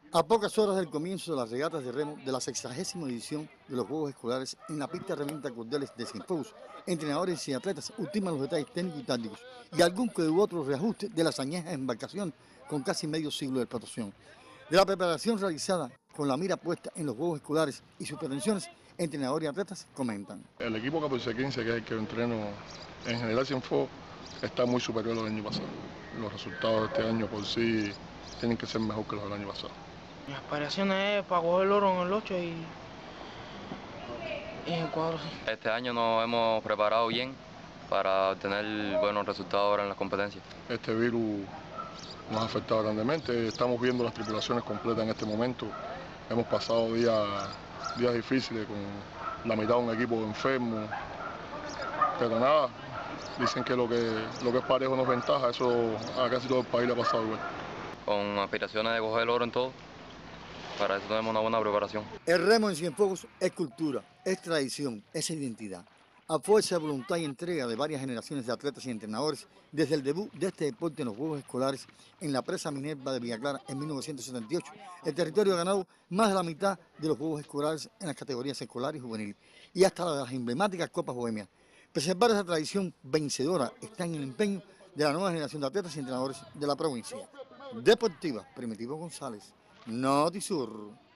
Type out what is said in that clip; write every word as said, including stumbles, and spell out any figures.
A pocas horas del comienzo de las regatas de remo de la sexagésima edición de los Juegos Escolares, en la pista Herramienta Cordeles de Cienfuegos, entrenadores y atletas ultiman los detalles técnicos y tácticos y algún que u otro reajuste de las añejas embarcaciones con casi medio siglo de explotación. De la preparación realizada con la mira puesta en los Juegos Escolares y sus pretensiones, entrenadores y atletas comentan. El equipo catorce quince, que es el que yo entreno en general Cienfuegos, está muy superior al año pasado. Los resultados de este año por sí tienen que ser mejor que los del año pasado. Mi aspiración es para coger el oro en el ocho y, y en el cuadro. Este año nos hemos preparado bien para obtener buenos resultados ahora en las competencias. Este virus nos ha afectado grandemente, estamos viendo las tripulaciones completas en este momento. Hemos pasado días, días difíciles con la mitad de un equipo enfermo, pero nada, dicen que lo que, lo que es parejo no es ventaja, eso a casi todo el país le ha pasado igual. Con aspiraciones de coger el oro en todo, para eso tenemos una buena preparación. El remo en Cienfuegos es cultura, es tradición, es identidad. A fuerza de voluntad y entrega de varias generaciones de atletas y entrenadores, desde el debut de este deporte en los Juegos Escolares en la presa Minerva de Villa Clara en mil novecientos setenta y ocho, el territorio ha ganado más de la mitad de los Juegos Escolares en las categorías escolar y juvenil, y hasta las emblemáticas Copas Bohemias. Preservar esa tradición vencedora está en el empeño de la nueva generación de atletas y entrenadores de la provincia. Deportiva, Primitivo González, Notisur.